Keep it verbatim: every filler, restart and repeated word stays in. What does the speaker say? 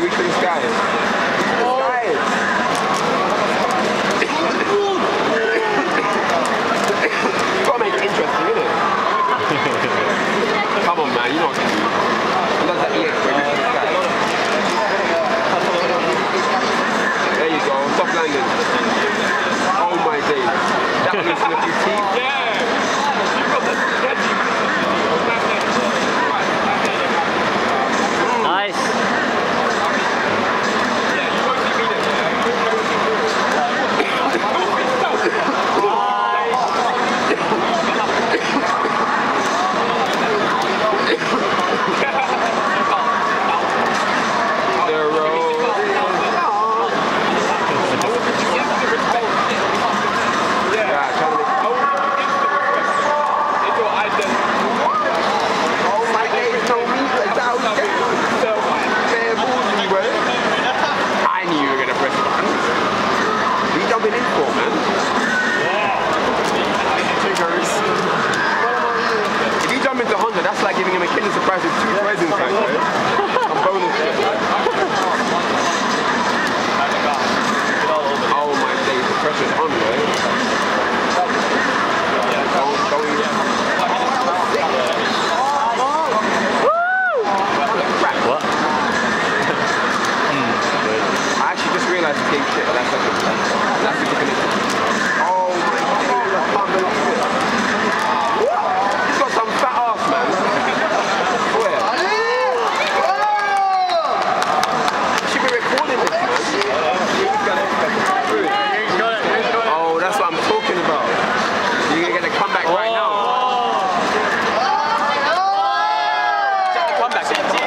reach for the skies. The skies. Gotta make it interesting, innit? Come on, man, you know what to do. He does that E X where he reaches the sky. There you go, soft landing. Oh my days. That one missing a few teeth. Yeah! You got the sketchy. Nice. That's like giving him a Kinder Surprise with two toys inside, right? I'm bonus shit. Oh my days, the pressure's on, right? Don't, don't even... Crap. What? I actually just realised the game shit, but that's okay. That's the definition. Oh my god, I can't believe it. He's got some fat ass, man. Where? Should be recording this, man. Oh, that's what I'm talking about. You're gonna get a comeback right now. Check the comeback.